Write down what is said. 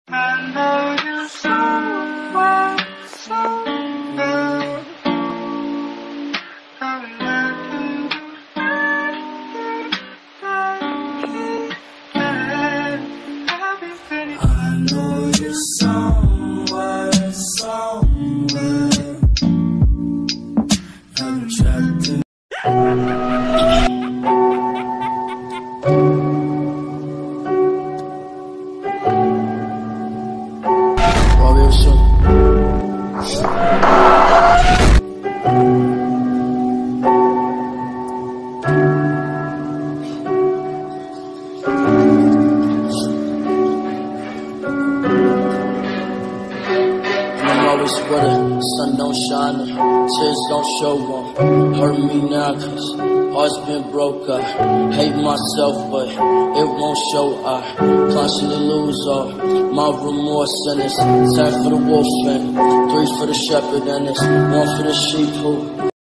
I know you so well, so well. I'm letting I know you somewhere, somewhere. I'm trapped in always with her, sun don't shine her, tears don't show her. Hurt me now cause heart's been broke. I hate myself but it won't show. I constantly lose all my remorse, and it's 10 for the wolf and 3 for the shepherd, and it's 1 for the sheep who